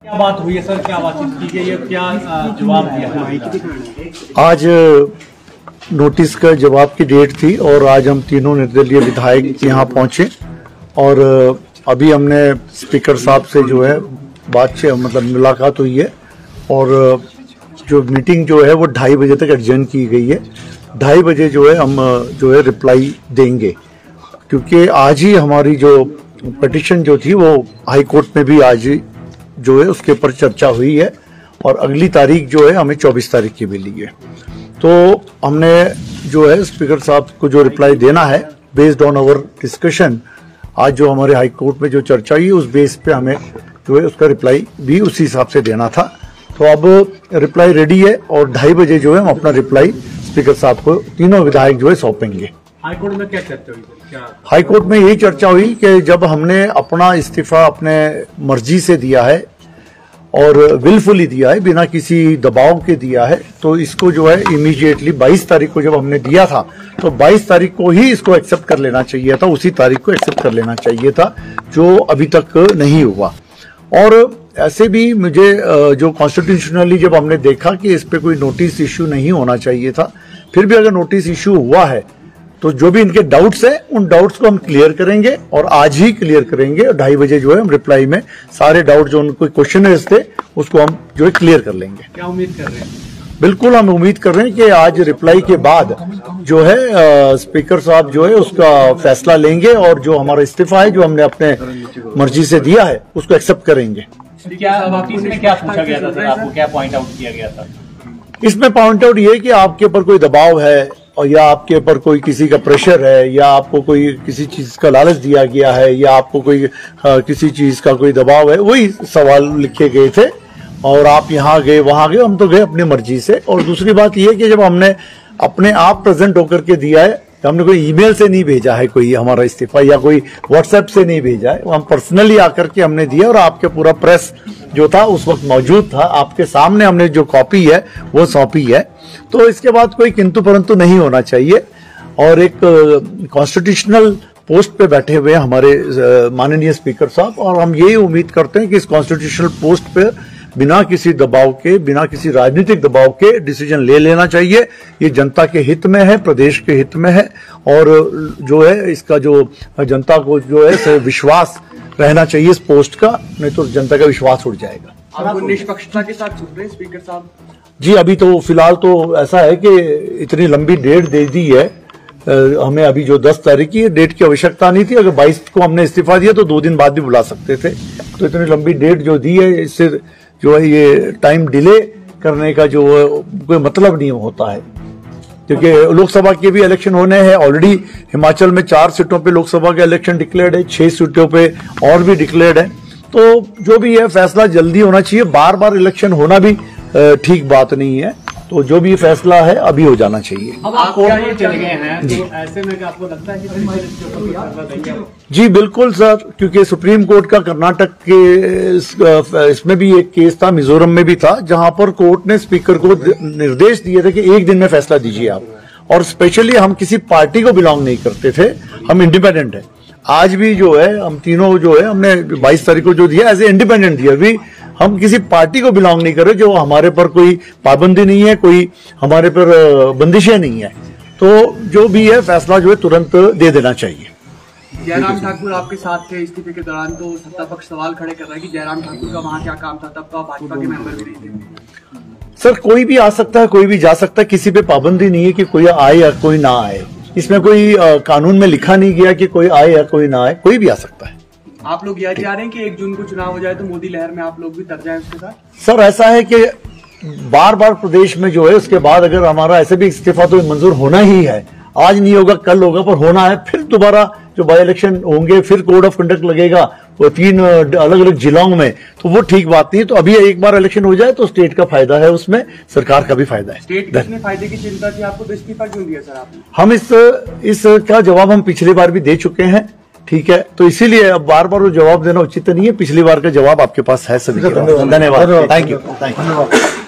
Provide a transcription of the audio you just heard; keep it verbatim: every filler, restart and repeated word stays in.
क्या बात हुई है सर, क्या बातचीत की गई है, क्या जवाब दिया? आज नोटिस का जवाब की डेट थी और आज हम तीनों निर्दलीय विधायक यहाँ पहुंचे और अभी हमने स्पीकर साहब से जो है बात मतलब मुलाकात हुई है और जो मीटिंग जो है वो ढाई बजे तक एडजर्न की गई है। ढाई बजे जो है हम जो है रिप्लाई देंगे, क्योंकि आज ही हमारी जो पिटीशन जो थी वो हाई कोर्ट में भी आज जो है उसके ऊपर चर्चा हुई है और अगली तारीख जो है हमें चौबीस तारीख की मिली है। तो हमने जो है स्पीकर साहब को जो रिप्लाई देना है बेस्ड ऑन आवर डिस्कशन, आज जो हमारे हाई कोर्ट में जो चर्चा हुई उस बेस पे हमें जो है उसका रिप्लाई भी उसी हिसाब से देना था। तो अब रिप्लाई रेडी है और ढाई बजे जो है हम अपना रिप्लाई स्पीकर साहब को तीनों विधायक जो है सौंपेंगे। हाई कोर्ट में क्या चर्चा हुई? क्या हाई कोर्ट में यही चर्चा हुई कि जब हमने अपना इस्तीफा अपने मर्जी से दिया है और विलफुली दिया है, बिना किसी दबाव के दिया है, तो इसको जो है इमीडिएटली बाईस तारीख को जब हमने दिया था तो बाईस तारीख को ही इसको एक्सेप्ट कर लेना चाहिए था, उसी तारीख को एक्सेप्ट कर लेना चाहिए था, जो अभी तक नहीं हुआ। और ऐसे भी मुझे जो कॉन्स्टिट्यूशनली जब हमने देखा कि इस पे कोई नोटिस इश्यू नहीं होना चाहिए था, फिर भी अगर नोटिस इश्यू हुआ है तो जो भी इनके डाउट्स हैं उन डाउट्स को हम क्लियर करेंगे और आज ही क्लियर करेंगे। ढाई बजे जो है हम रिप्लाई में सारे डाउट जो उनको क्वेश्चनर्स थे उसको हम जो है क्लियर कर लेंगे। क्या उम्मीद कर रहे हैं? बिल्कुल हम उम्मीद कर रहे हैं कि आज रिप्लाई के बाद जो है आ, स्पीकर साहब जो है उसका फैसला लेंगे और जो हमारा इस्तीफा है जो हमने अपने मर्जी से दिया है उसको एक्सेप्ट करेंगे। क्या नोटिस में क्या पूछा गया था सर, आपको क्या पॉइंट आउट किया गया था? इसमें पॉइंट आउट ये कि आपके ऊपर कोई दबाव है और या आपके ऊपर कोई किसी का प्रेशर है या आपको कोई किसी चीज का लालच दिया गया है या आपको कोई आ, किसी चीज का कोई दबाव है, वही सवाल लिखे गए थे और आप यहाँ गए वहां गए, हम तो गए अपनी मर्जी से। और दूसरी बात यह कि जब हमने अपने आप प्रेजेंट होकर के दिया है, हमने कोई ईमेल से नहीं भेजा है कोई हमारा इस्तीफा या कोई व्हाट्सएप से नहीं भेजा है, हम पर्सनली आकर के हमने दिया और आपके पूरा प्रेस जो था उस वक्त मौजूद था, आपके सामने हमने जो कॉपी है वो सौंपी है। तो इसके बाद कोई किंतु परंतु नहीं होना चाहिए और एक कॉन्स्टिट्यूशनल पोस्ट पे बैठे हुए हमारे माननीय स्पीकर साहब और हम यही उम्मीद करते हैं कि इस कॉन्स्टिट्यूशनल पोस्ट पे बिना किसी दबाव के, बिना किसी राजनीतिक दबाव के डिसीजन ले लेना चाहिए। ये जनता के हित में है, प्रदेश के हित में है और जो है इसका जो जनता को जो है विश्वास रहना चाहिए इस पोस्ट का, नहीं तो जनता का विश्वास उड़ जाएगा। आपको निष्पक्षता के साथ सुन रहे हैं स्पीकर साहब? जी अभी तो फिलहाल तो ऐसा है कि इतनी लंबी डेट दे दी है हमें, अभी जो दस तारीख की डेट की आवश्यकता नहीं थी। अगर बाईस को हमने इस्तीफा दिया तो दो दिन बाद भी बुला सकते थे, तो इतनी लंबी डेट जो दी है इससे जो है ये टाइम डिले करने का जो कोई मतलब नहीं होता है, क्योंकि लोकसभा के भी इलेक्शन होने हैं। ऑलरेडी हिमाचल में चार सीटों पे लोकसभा का इलेक्शन डिक्लेयर्ड है, छह सीटों पे और भी डिक्लेयर्ड है। तो जो भी है फैसला जल्दी होना चाहिए, बार बार इलेक्शन होना भी ठीक बात नहीं है, तो जो भी फैसला है अभी हो जाना चाहिए। अब आप कोर्ट में चले गए हैं तो ऐसे में क्या आपको लगता है कि जी बिल्कुल सर, क्योंकि सुप्रीम कोर्ट का कर्नाटक के इसमें भी एक केस था, मिजोरम में भी था, जहां पर कोर्ट ने स्पीकर को निर्देश दिए थे कि एक दिन में फैसला दीजिए आप। और स्पेशली हम किसी पार्टी को बिलोंग नहीं करते थे, हम इंडिपेंडेंट है। आज भी जो है हम तीनों जो है हमने बाईस तारीख को जो दिया एज ए इंडिपेंडेंट दिया, अभी हम किसी पार्टी को बिलोंग नहीं कर रहे, जो हमारे पर कोई पाबंदी नहीं है, कोई हमारे पर बंदिशें नहीं है। तो जो भी है फैसला जो है तुरंत दे देना चाहिए। जयराम ठाकुर आपके साथ थे इस्तीफे के दौरान, तो सत्ता पक्ष सवाल खड़े कर रहा है कि जयराम ठाकुर का वहां क्या काम था, तब तो आप भाजपा के मेंबर भी नहीं थे। सर कोई भी आ सकता है, कोई भी जा सकता है, किसी पे पाबंदी नहीं है कि कोई आए या कोई ना आए। इसमें कोई आ, कानून में लिखा नहीं गया कि कोई आए या कोई ना आए, कोई भी आ सकता है। आप लोग यह चाह रहे हैं कि एक जून को चुनाव हो जाए तो मोदी लहर में आप लोग भी तर जाए उसके साथ? सर ऐसा है कि बार बार प्रदेश में जो है उसके बाद अगर हमारा ऐसे भी इस्तीफा तो मंजूर होना ही है, आज नहीं होगा कल होगा पर होना है, फिर दोबारा जो बाई इलेक्शन होंगे, फिर कोड ऑफ कंडक्ट लगेगा वो तीन अलग अलग जिलों में, तो वो ठीक बात नहीं है। तो अभी एक बार इलेक्शन हो जाए तो स्टेट का फायदा है, उसमें सरकार का भी फायदा है। स्टेट कितने फायदे की चिंता थी आपको, तो इस्तीफा क्यों दिया सर आपने? हम इस इसका जवाब हम पिछली बार भी दे चुके हैं, ठीक है, तो इसीलिए अब बार बार वो जवाब देना उचित नहीं है। पिछली बार का जवाब आपके पास है सभी। धन्यवाद, थैंक यू, थैंक यू।